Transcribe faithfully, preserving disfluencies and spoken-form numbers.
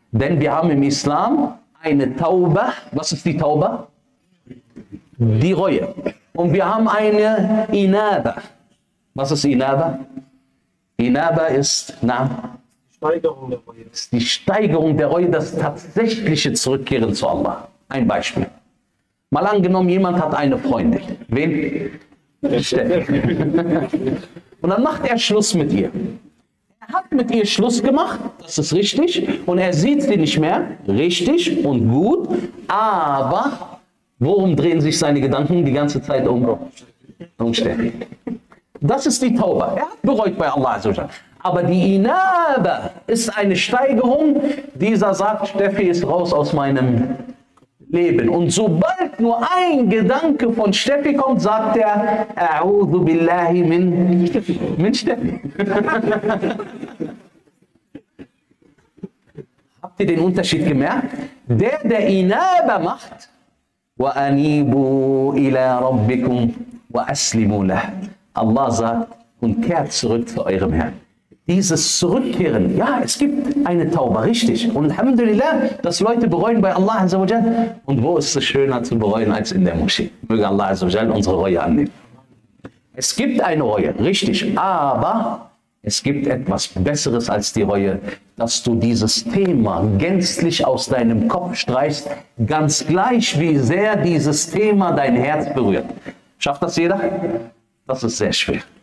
Denn wir haben im Islam eine Tauba. Was ist die Tauba? Die Reue. Und wir haben eine Inaba. Was ist Inaba? Inaba ist, na, Steigerung der Reue. ist die Steigerung der Reue, das tatsächliche Zurückkehren zu Allah. Ein Beispiel. Mal angenommen, jemand hat eine Freundin. Wen? Steffi. Und dann macht er Schluss mit ihr. Er hat mit ihr Schluss gemacht, das ist richtig, und er sieht sie nicht mehr, richtig und gut, aber worum drehen sich seine Gedanken die ganze Zeit um? Um Steffi. Das ist die Tauba. Er hat bereut bei Allah. Aber die Inaba ist eine Steigerung, dieser sagt, Steffi ist raus aus meinem Leben. Und sobald nur ein Gedanke von Steffi kommt, sagt er, A'udhu billahi min, min Steffi. Habt ihr den Unterschied gemerkt? Der, der Inaba macht, wa anibu ila rabbikum wa aslimu lah. Allah sagt, und kehrt zurück zu eurem Herrn. Dieses Zurückkehren, ja, es gibt eine Tauba, richtig. Und Alhamdulillah, dass Leute bereuen bei Allah Azza wa Jal. Und wo ist es schöner zu bereuen als in der Moschee? Möge Allah Azza wa Jal unsere Reue annehmen. Es gibt eine Reue, richtig, aber es gibt etwas Besseres als die Reue, dass du dieses Thema gänzlich aus deinem Kopf streichst, ganz gleich wie sehr dieses Thema dein Herz berührt. Schafft das jeder? Das ist sehr schwer.